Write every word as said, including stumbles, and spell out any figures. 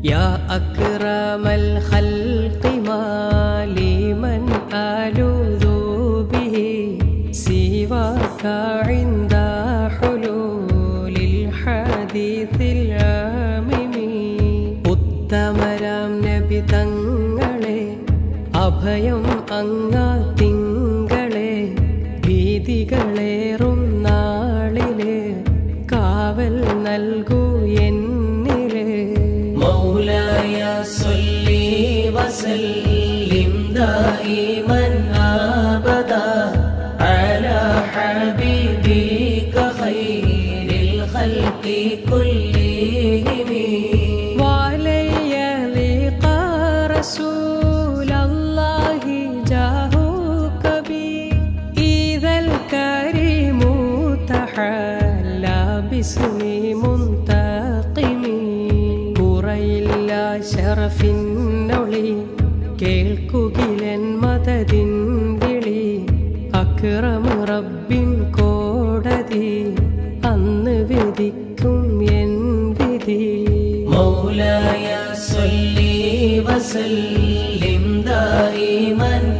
يا أكرم الخلق ما لي من ألوذ به سواك عند حلول الحديث العامم ഉത്തമരാം നബി തങ്ങളെ അഭയം അങ്ങാ തിങ്കളെ ഭീതികളേറും നാളിലെ കാവൽ നൽകൂ എന്നിലെ മൗലായ സല്ലി വസല്ലിം ദായിമൻ അബദാ അലാ ഹബീബിക ഖൈറിൽ ഖൽഖി കുല്ലിഹിം വലയ ലിഖാ റസൂലല്ലാഹി ജാഹുക ബി ഇദൽ കരീമു തഹല്ല ബിസ്മി മുൻതഖിമി കുറയില്ല ശറഫിന്നൊളി കേൾക്കുകിലൻ മദദിൻ വിളി അക്രമ റബ്ബിൻ കോടതി അന്ന് വിധിക്കും എൻ വിധി മൗലായ സല്ലി വസല്ലിം ദായിമൻ